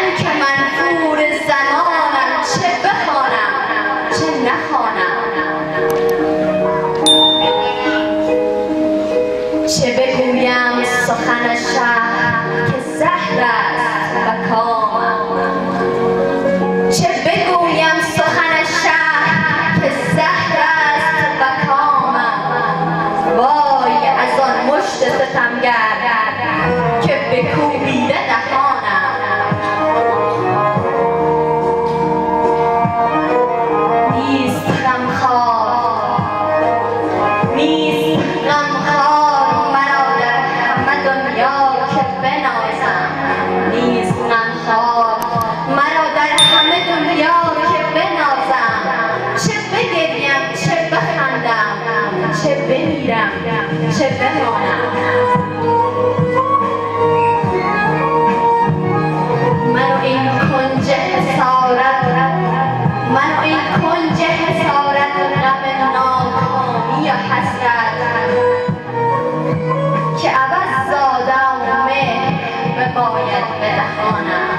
من که منفور زمانم، چه بخوانم چه نخوانم، چه بگویم سخن شهر که زهر است و کامم، چه بگویم سخن شهر که زهر است و کامم. وای از آن مشت ستمگر که بکوبیده دهانم. نیست غمخوار مرا در همه دنیا که بنازم، نیست غمخوار مرا در همه دنیا که بنازم. چه بگریم چه بخندم، چه بمیرم چه بمانم. کنج حسارت و غم ناکامی و حسرت که عوض زادم و مهر بباید بدهانم.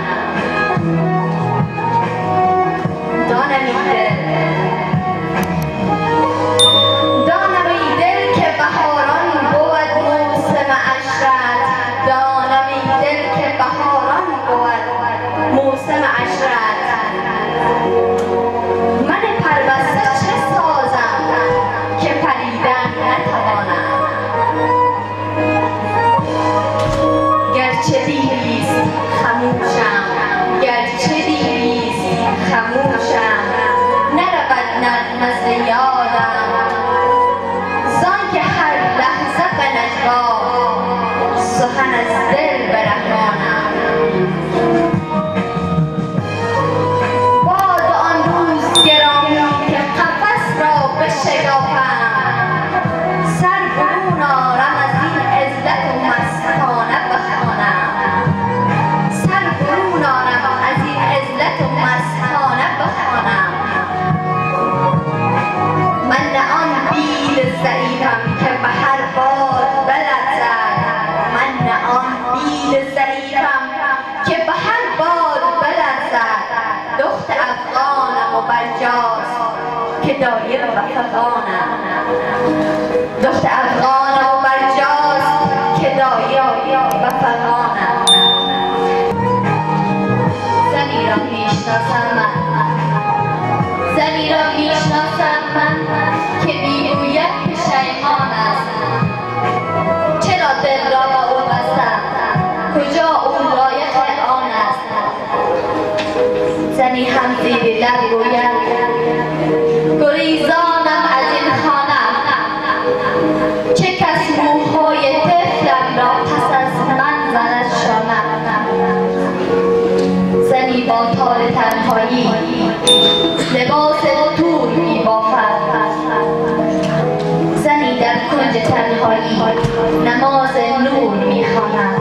دانم ای دل که بهاران بود موسم عشرت، دانم ای دل که بهاران بود موسم عشرت. خموشم نرود نغمه ز یادم، زان که هر لحظه به نجوا سخن از دل برهانم. باد آن روز گرامی که قفس را بشکافم، سر برون آرم از این عزلت و مستانه بخوانم. سر برون آرم از این عزلت و مستانه بخوانم. من نه آن بیل ضعیفم که به هر باد بلرزد، من نه آن بیل ضعیفم که به هر باد بلرزد. دخت افغانم و برجاست که دایر و فغانم، دخت افغانم و برجاست که دایر و فغانم. زنی را میشناسم من، زنی را میشناسم من که میگوید پشیمان است. چرا دل را با او بستم، کجا او لایق آن است. زنی هم زیر لب گوید گریزانم از این خانه، چه کس موهای طفلم را پس از من زند شانه. زنی با تار تنهایی لباس تور میبافد، زنی در کنج تنهایی نماز نور میخواند.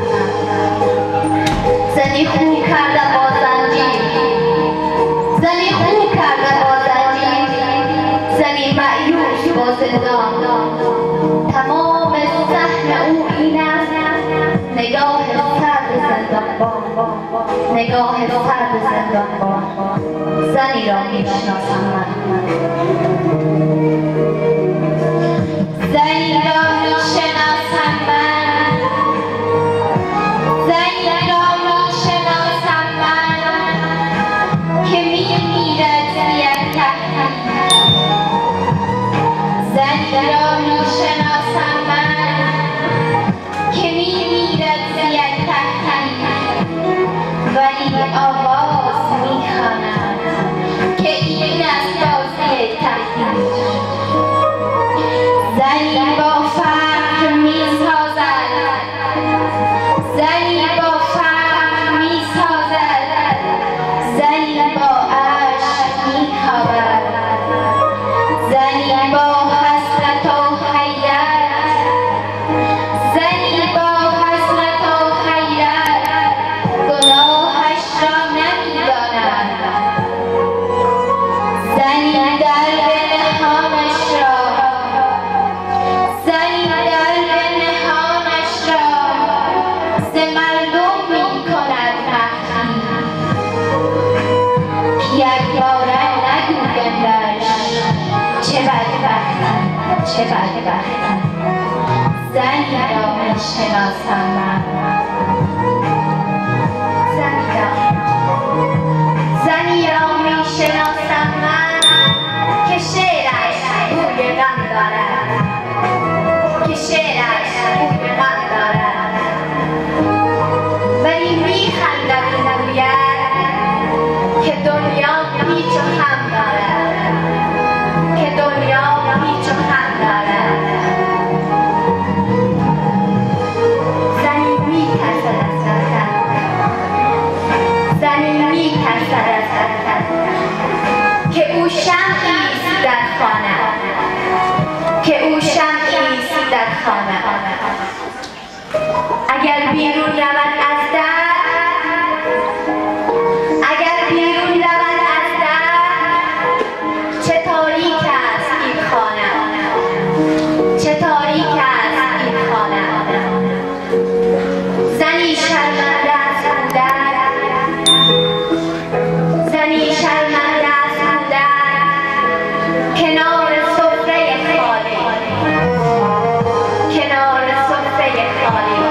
زنی خو کرده با زنجیر، زنی خو کرده با زنجیر، زنی مأیوس با زندان. تمام صحن او این است، نگاه سرد زندانبان، نگاه سرد زندانبان. زنی را میشناسم من، زنی را میشناسم من، زنی را میشناسم من که میمیرد زیر تحقیر. زنی را میشناسم من که میمیرد زیر تحقیر، ولی آواز میخواند که این است بازی تحقیر. میشناسم من. زنی را میشناسم من که شعرش بوی غم دارد، که شعرش بوی غم دارد، ولی میخندد و میگوید که دنیا پیچ و خم دارد، که دنیا پیچ و خم دارد. زنی میترسد از رفتن، زنی میترسد از رفتن، که او شمعی است در خانه، که او شمعی است در خانه. اگر بیرون رود از در، اگر بیرون رود از در، چه تاریک است این خانه، چه تاریک است این خانه. زنی شرمنده از بودن، زنی شرمنده از بودن کنار سفره خالی، کنار سفره خالی.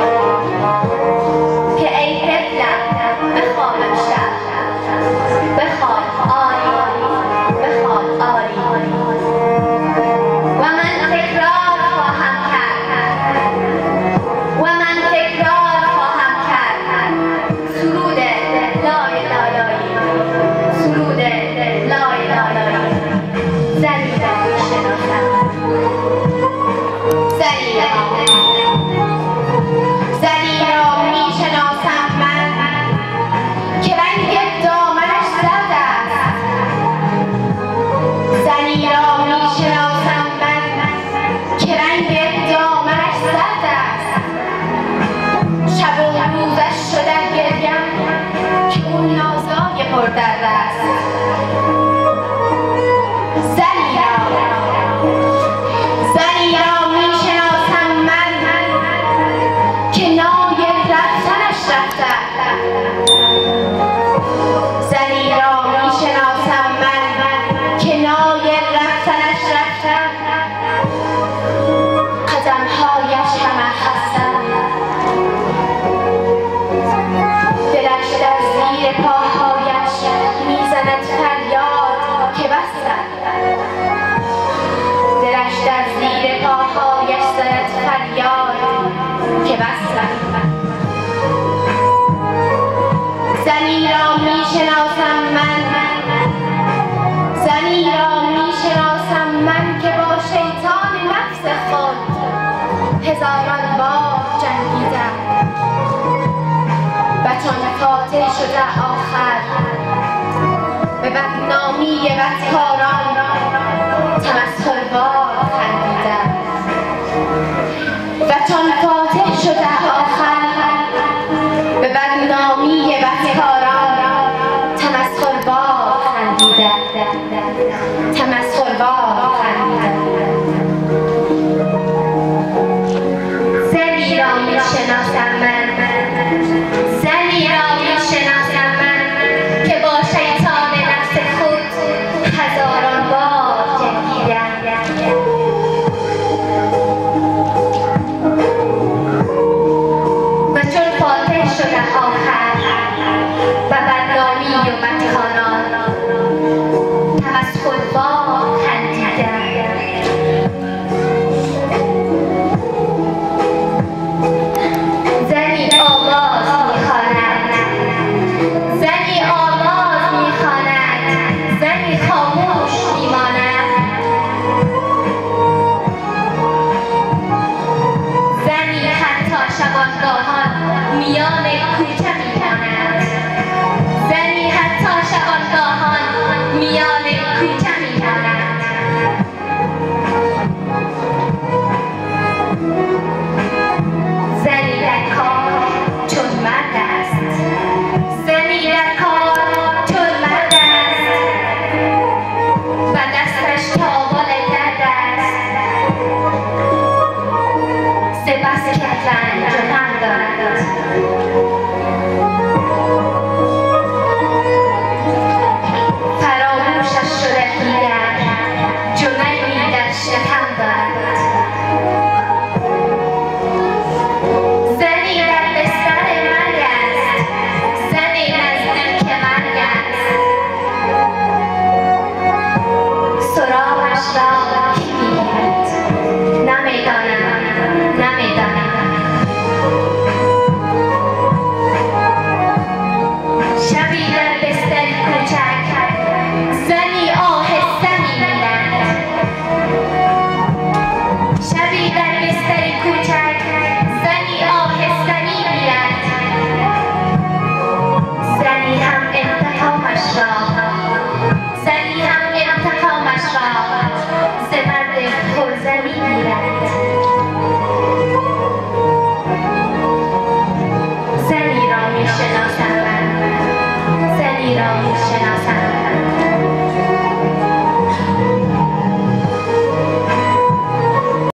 که ای طفلم بخواب امشب، بخواب آری، بخواب آری. و من تکرار خواهم کرد، و من تکرار خواهم کرد سرود لای لالایی، سرود لای لالایی. زنی را میشناسم، زنی را میشناسم من که رنگ دامنش زرد است. زنی را میشناسم من که رنگ دامنش زرد است. شب و روزش شده گریم که اون نازای پردرد است. زنی را میشناسم من که نای رفتنش رفته. زنی را میشناسم من که نای رفتنش رفته. قدمهایش همه خسته، دلش در زیر پاهایش میزند فریاد که بسته. دلش در زیر پاهایش زند فریاد که بسته. زنی را میشناسم من، زنی را میشناسم من که با شیطان نفس خود هزاران بار جنگیدم و چون فاتح شده آخر به بدنامی بدکاران تمسخربار خندیدم. و چون فاتح شده آخر به بدنامی بدکاران تمسخربار خندیدم، تمسخربار خندیدم. زنی را میشناسم من، زنی را میشناسم من که با شیطان نفس خود هزاران بار جنگیدم. و چون فاتح شده آخر و بدنامی و بدکاران تمسخربار خندیدم. آشنا